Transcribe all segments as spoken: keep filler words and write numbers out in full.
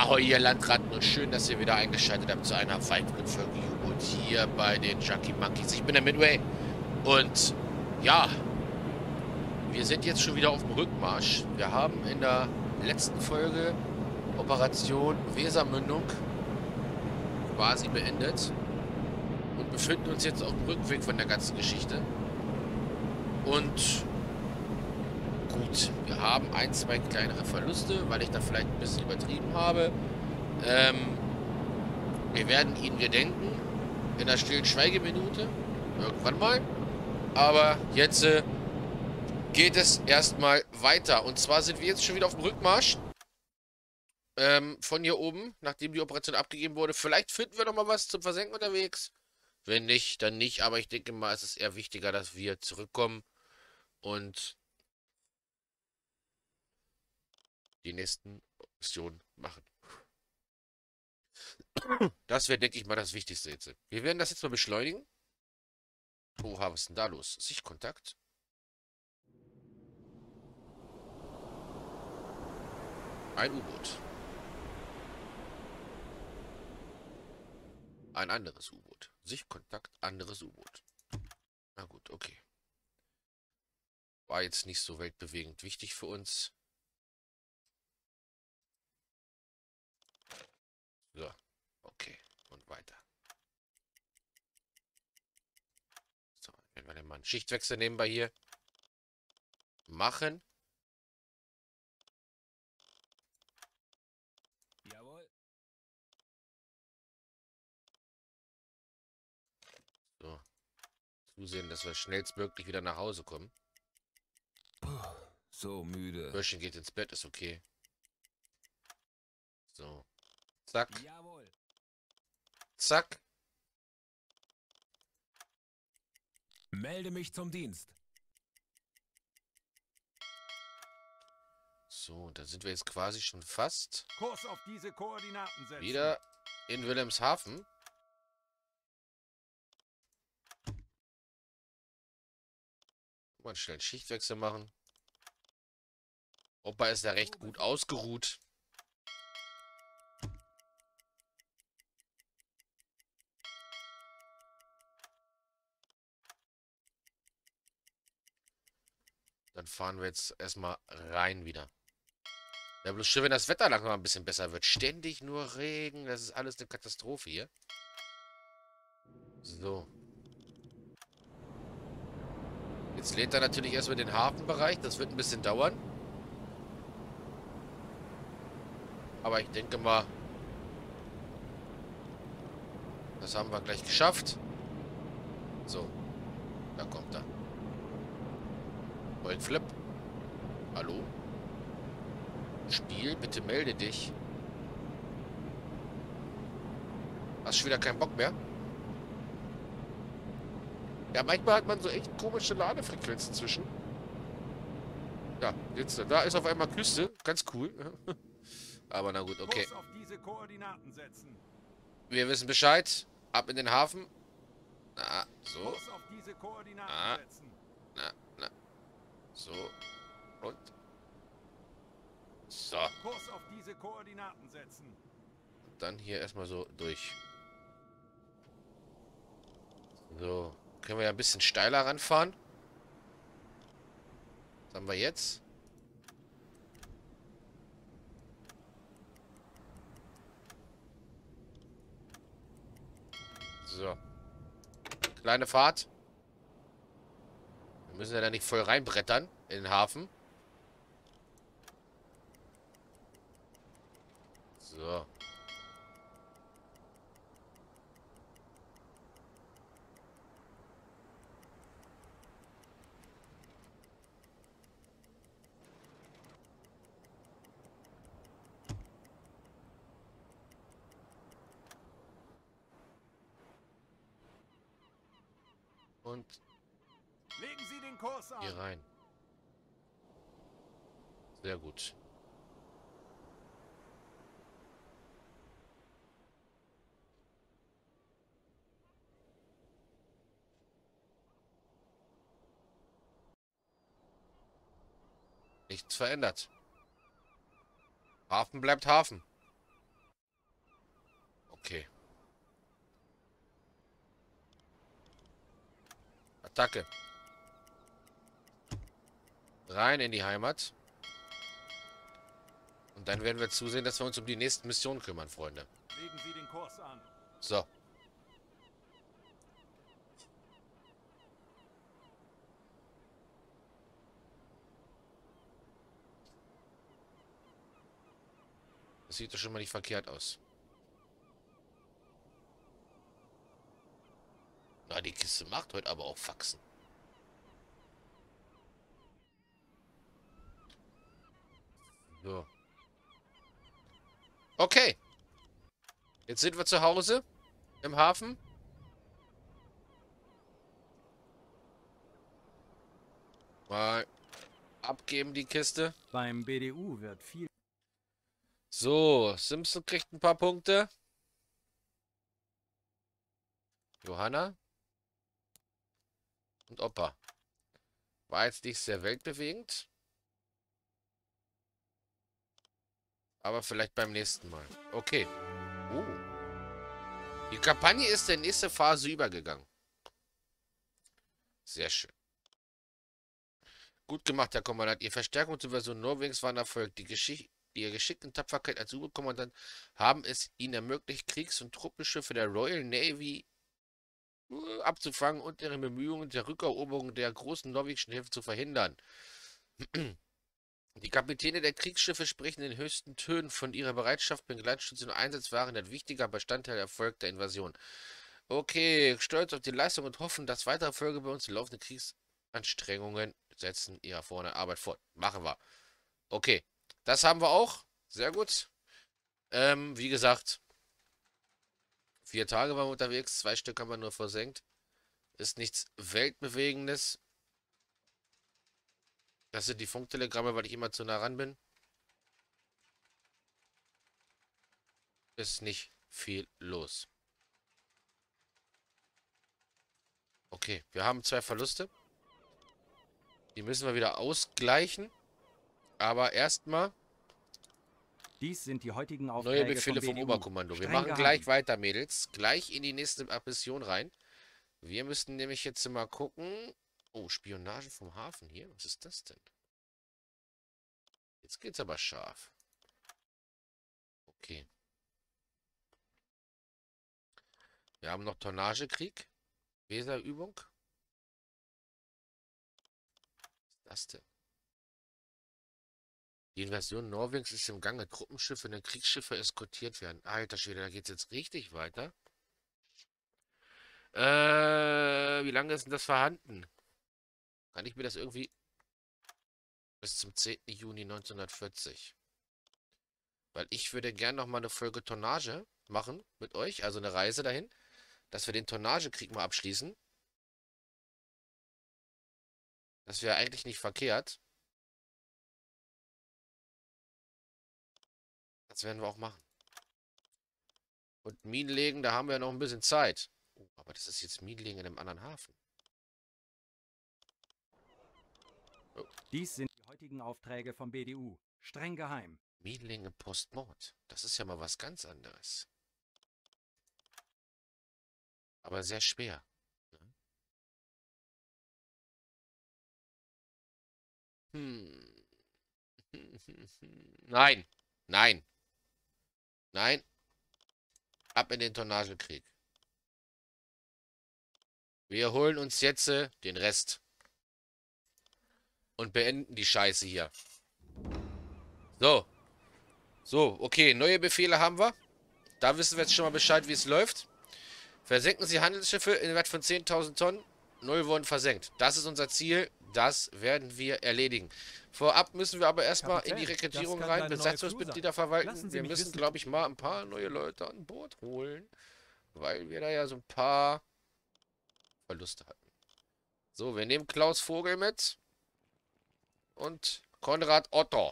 Ahoi, ihr Landratten und schön, dass ihr wieder eingeschaltet habt zu einer weiteren Folge U-Boot hier bei den Junkie Monkeys. Ich bin der Midway und ja, wir sind jetzt schon wieder auf dem Rückmarsch. Wir haben in der letzten Folge Operation Wesermündung quasi beendet und befinden uns jetzt auf dem Rückweg von der ganzen Geschichte. Und gut, wir haben ein, zwei kleinere Verluste, weil ich da vielleicht ein bisschen übertrieben habe. Ähm, wir werden ihn gedenken in der stillen Schweigeminute. Irgendwann mal. Aber jetzt äh, geht es erstmal weiter. Und zwar sind wir jetzt schon wieder auf dem Rückmarsch. Ähm, von hier oben, nachdem die Operation abgegeben wurde. Vielleicht finden wir noch mal was zum Versenken unterwegs. Wenn nicht, dann nicht. Aber ich denke mal, es ist eher wichtiger, dass wir zurückkommen und die nächsten Missionen machen. Das wäre, denke ich mal, das Wichtigste jetzt. Wir werden das jetzt mal beschleunigen. Oha, was ist denn da los? Sichtkontakt? Ein U-Boot. Ein anderes U-Boot. Sichtkontakt, anderes U-Boot. Na gut, okay. War jetzt nicht so weltbewegend wichtig für uns. So, okay. Und weiter. So, wenn wir den mal einen Schichtwechsel nebenbei hier machen. Jawohl. So. Zusehen, dass wir schnellstmöglich wieder nach Hause kommen. Puh, so müde. Börschchen geht ins Bett, ist okay. So. Zack. Jawohl. Zack. Melde mich zum Dienst. So, da sind wir jetzt quasi schon fast Kurs auf diese Koordinaten setzen. wieder in Wilhelmshaven. Mal schnell einen Schichtwechsel machen. Opa ist ja recht gut ausgeruht. Dann fahren wir jetzt erstmal rein wieder. Ja, bloß schön, wenn das Wetter langsam ein bisschen besser wird. Ständig nur Regen. Das ist alles eine Katastrophe hier. So. Jetzt lädt er natürlich erstmal den Hafenbereich. Das wird ein bisschen dauern. Aber ich denke mal, das haben wir gleich geschafft. So. Da kommt er. Flip. Hallo? Spiel, bitte melde dich. Hast schon wieder keinen Bock mehr? Ja, manchmal hat man so echt komische Ladefrequenzen zwischen. Ja, jetzt, da ist auf einmal Küste. Ganz cool. Aber na gut, okay. Kurs auf diese Koordinaten setzen. Wir wissen Bescheid. Ab in den Hafen. Na, so. Kurs auf diese Koordinaten Ah. setzen. Na, na. So. Und. So. Kurs auf diese Koordinaten setzen. Dann hier erstmal so durch. So. Können wir ja ein bisschen steiler ranfahren. Was haben wir jetzt? So. Kleine Fahrt. Wir müssen ja da nicht voll reinbrettern in den Hafen. So. Und Legen Sie den Kurs an. hier rein. Sehr gut. Nichts verändert. Hafen bleibt Hafen. Okay. Attacke. Rein in die Heimat. Und dann werden wir zusehen, dass wir uns um die nächsten Missionen kümmern, Freunde. Legen Sie den Kurs an. So. Das sieht doch schon mal nicht verkehrt aus. Na, die Kiste macht heute aber auch Faxen. So. Okay. Jetzt sind wir zu Hause. Im Hafen. Mal abgeben die Kiste. Beim B D U wird viel... So, Simpson kriegt ein paar Punkte. Johanna. Und Opa. War jetzt nicht sehr weltbewegend. Aber vielleicht beim nächsten Mal. Okay. Oh. Die Kampagne ist in die nächste Phase übergegangen. Sehr schön. Gut gemacht, Herr Kommandant. Ihr Verstärkung zur Version Norwegens war ein Erfolg. Die Geschichte... Ihre Geschick und Tapferkeit als Superkommandant haben es ihnen ermöglicht, Kriegs- und Truppenschiffe der Royal Navy uh, abzufangen und ihre Bemühungen der Rückeroberung der großen norwegischen Häfen zu verhindern. Die Kapitäne der Kriegsschiffe sprechen in den höchsten Tönen von ihrer Bereitschaft, Begleitstützen und Einsatz waren ein wichtiger Bestandteil der Erfolg der Invasion. Okay, stolz auf die Leistung und hoffen, dass weitere Erfolge bei uns laufende Kriegsanstrengungen setzen ihre vorne Arbeit fort. Machen wir. Okay. Das haben wir auch. Sehr gut. Ähm, wie gesagt, vier Tage waren wir unterwegs. Zwei Stück haben wir nur versenkt. Ist nichts Weltbewegendes. Das sind die Funktelegramme, weil ich immer zu nah ran bin. Ist nicht viel los. Okay, wir haben zwei Verluste. Die müssen wir wieder ausgleichen. Aber erstmal Dies sind die heutigen Aufträge neue Befehle vom, vom Oberkommando. Wir machen gleich weiter, Mädels. Gleich in die nächste Mission rein. Wir müssten nämlich jetzt mal gucken. Oh, Spionage vom Hafen hier. Was ist das denn? Jetzt geht's aber scharf. Okay. Wir haben noch Tonnagekrieg. Weserübung. Was ist das denn? Die Invasion Norwegens ist im Gange. Truppenschiffe und Kriegsschiffe eskortiert werden. Alter Schwede, da geht es jetzt richtig weiter. Äh, wie lange ist denn das vorhanden? Kann ich mir das irgendwie... Bis zum zehnten Juni neunzehnhundertvierzig. Weil ich würde gerne noch mal eine Folge Tonnage machen mit euch. Also eine Reise dahin. Dass wir den Tonnagekrieg mal abschließen. Das wäre eigentlich nicht verkehrt. Das werden wir auch machen. Und Minen legen, da haben wir noch ein bisschen Zeit. Oh, aber das ist jetzt Minenlegen in einem anderen Hafen. Oh. Dies sind die heutigen Aufträge vom B D U. Streng geheim. Minenlegen im Postmord. Das ist ja mal was ganz anderes. Aber sehr schwer. Hm. Nein. Nein. Nein. Ab in den Tonnagekrieg. Wir holen uns jetzt äh, den Rest. Und beenden die Scheiße hier. So. So, okay. Neue Befehle haben wir. Da wissen wir jetzt schon mal Bescheid, wie es läuft. Versenken Sie Handelsschiffe in Wert von zehntausend Tonnen. Null wurden versenkt. Das ist unser Ziel. Das werden wir erledigen. Vorab müssen wir aber erstmal in die Rekrutierung rein, Besatzungsmitglieder verwalten. Wir müssen, glaube ich, mal ein paar neue Leute an Bord holen. Weil wir da ja so ein paar Verluste hatten. So, wir nehmen Klaus Vogel mit. Und Konrad Otto.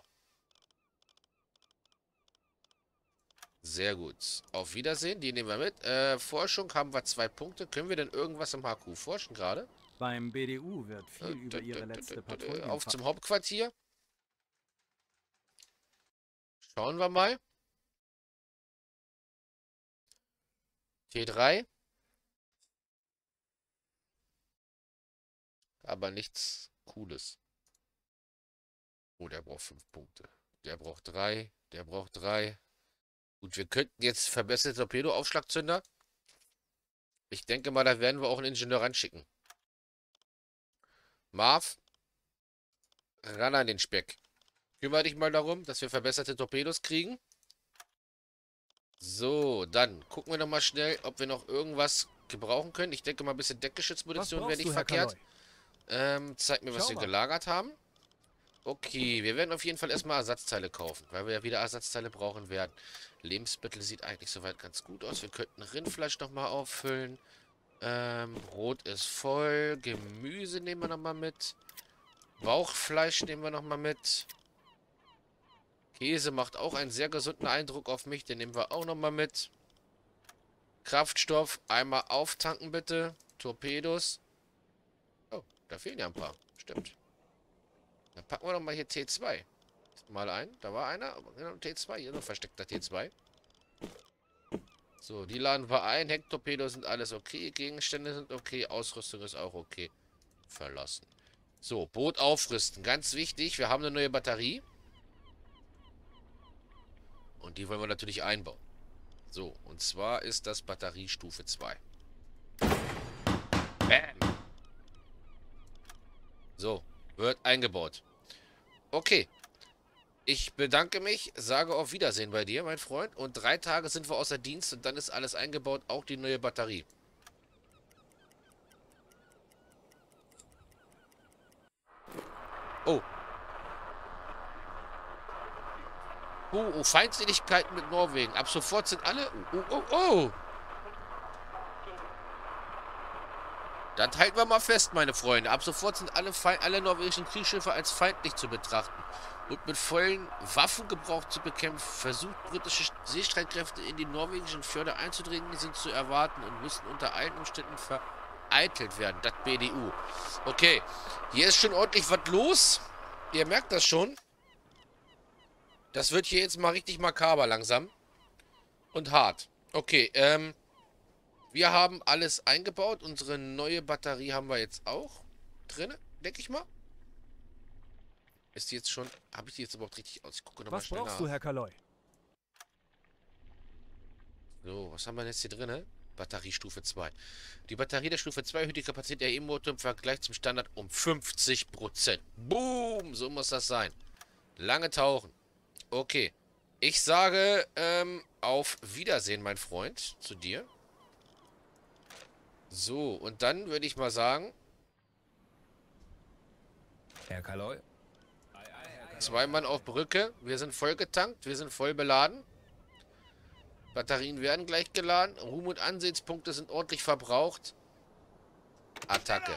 Sehr gut. Auf Wiedersehen, die nehmen wir mit. Äh, Forschung haben wir zwei Punkte. Können wir denn irgendwas im H Q forschen gerade? Beim B D U wird viel äh, über ihre letzte Patrouille... Auf zum Hauptquartier. Schauen wir mal. T drei. Aber nichts Cooles. Oh, der braucht fünf Punkte. Der braucht drei. Der braucht drei. Gut, wir könnten jetzt verbesserte Torpedo-Aufschlagzünder. Ich denke mal, da werden wir auch einen Ingenieur ranschicken. Marv, ran an den Speck. Kümmere dich mal darum, dass wir verbesserte Torpedos kriegen. So, dann gucken wir noch mal schnell, ob wir noch irgendwas gebrauchen können. Ich denke mal, ein bisschen Deckgeschützmunition wäre nicht verkehrt. Ähm, zeig mir, was wir gelagert haben. Okay, wir werden auf jeden Fall erstmal Ersatzteile kaufen, weil wir ja wieder Ersatzteile brauchen werden. Lebensmittel sieht eigentlich soweit ganz gut aus. Wir könnten Rindfleisch nochmal auffüllen. Ähm, Brot ist voll. Gemüse nehmen wir nochmal mit. Bauchfleisch nehmen wir nochmal mit. Käse macht auch einen sehr gesunden Eindruck auf mich. Den nehmen wir auch nochmal mit. Kraftstoff, einmal auftanken bitte. Torpedos. Oh, da fehlen ja ein paar. Stimmt. Dann packen wir doch mal hier T zwei. Mal ein. Da war einer. Genau, T zwei. Hier noch versteckter T zwei. So, die laden wir ein. Hecktorpedos sind alles okay. Gegenstände sind okay. Ausrüstung ist auch okay. Verlassen. So, Boot aufrüsten. Ganz wichtig. Wir haben eine neue Batterie. Und die wollen wir natürlich einbauen. So, und zwar ist das Batteriestufe zwei. Bam. So, wird eingebaut. Okay. Ich bedanke mich, sage auf Wiedersehen bei dir, mein Freund. Und drei Tage sind wir außer Dienst und dann ist alles eingebaut, auch die neue Batterie. Oh. Oh, oh, Feindseligkeiten mit Norwegen. Ab sofort sind alle... Oh, oh, oh, oh. Das halten wir mal fest, meine Freunde. Ab sofort sind alle, Feind, alle norwegischen Kriegsschiffe als feindlich zu betrachten. Und mit vollen Waffengebrauch zu bekämpfen. Versucht britische Seestreitkräfte in die norwegischen Fjorde einzudringen, sind zu erwarten und müssen unter allen Umständen vereitelt werden. Das B D U. Okay, hier ist schon ordentlich was los. Ihr merkt das schon. Das wird hier jetzt mal richtig makaber langsam. Und hart. Okay, ähm... wir haben alles eingebaut. Unsere neue Batterie haben wir jetzt auch drin, denke ich mal. Ist die jetzt schon... Habe ich die jetzt überhaupt richtig aus? Ich gucke nochmal schnell nach. Was brauchst du, Herr Kaloy? So, was haben wir jetzt hier drin? Batteriestufe zwei. Die Batterie der Stufe zwei erhöht die Kapazität der E-Motor im Vergleich zum Standard um fünfzig Prozent. Boom! So muss das sein. Lange tauchen. Okay. Ich sage, ähm, auf Wiedersehen, mein Freund, zu dir. So, und dann würde ich mal sagen... Herr Kaloy? Zwei Mann auf Brücke. Wir sind voll getankt. Wir sind voll beladen. Batterien werden gleich geladen. Ruhm- und Ansehenspunkte sind ordentlich verbraucht. Attacke.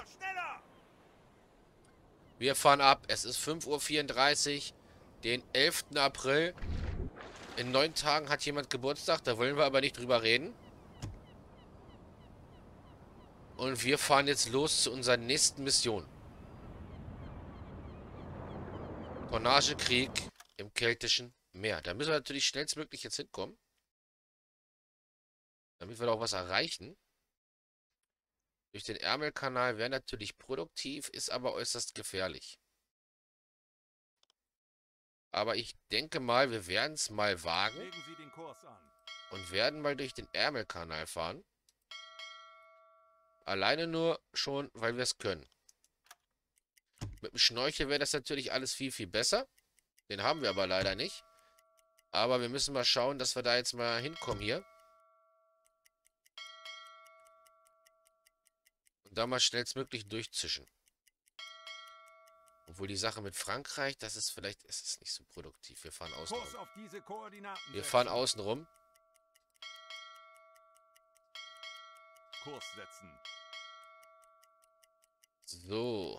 Wir fahren ab. Es ist fünf Uhr vierunddreißig. Den elften April. In neun Tagen hat jemand Geburtstag. Da wollen wir aber nicht drüber reden. Und wir fahren jetzt los zu unserer nächsten Mission. Tonnagekrieg im Keltischen Meer. Da müssen wir natürlich schnellstmöglich jetzt hinkommen. Damit wir da auch was erreichen. Durch den Ärmelkanal wäre natürlich produktiv, ist aber äußerst gefährlich. Aber ich denke mal, wir werden es mal wagen. Legen Sie den Kurs an. Und werden mal durch den Ärmelkanal fahren. Alleine nur schon, weil wir es können. Mit dem Schnorchel wäre das natürlich alles viel, viel besser. Den haben wir aber leider nicht. Aber wir müssen mal schauen, dass wir da jetzt mal hinkommen hier. Und da mal schnellstmöglich durchzischen. Obwohl die Sache mit Frankreich, das ist vielleicht, es ist nicht so produktiv. Wir fahren außen Kurs rum. auf diese Koordinaten Wir setzen. fahren außen rum. Kurs setzen. So.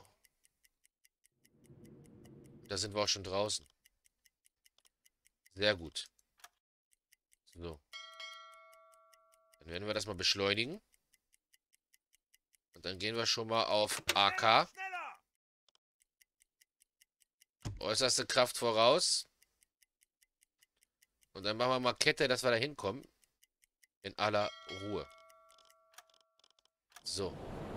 Da sind wir auch schon draußen. Sehr gut. So. Dann werden wir das mal beschleunigen. Und dann gehen wir schon mal auf A K. Äußerste Kraft voraus. Und dann machen wir mal Kette, dass wir da hinkommen. In aller Ruhe. So.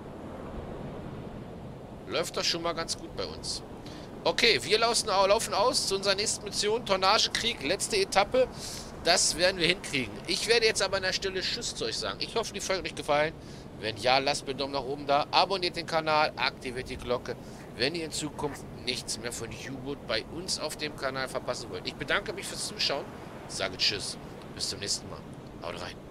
Läuft doch schon mal ganz gut bei uns. Okay, wir laufen, laufen aus zu unserer nächsten Mission. Tonnagekrieg, letzte Etappe. Das werden wir hinkriegen. Ich werde jetzt aber an der Stelle Tschüss zu euch sagen. Ich hoffe, die Folge hat euch gefallen. Wenn ja, lasst mir einen Daumen nach oben da. Abonniert den Kanal, aktiviert die Glocke, wenn ihr in Zukunft nichts mehr von U-Boot bei uns auf dem Kanal verpassen wollt. Ich bedanke mich fürs Zuschauen. Sage Tschüss. Bis zum nächsten Mal. Haut rein.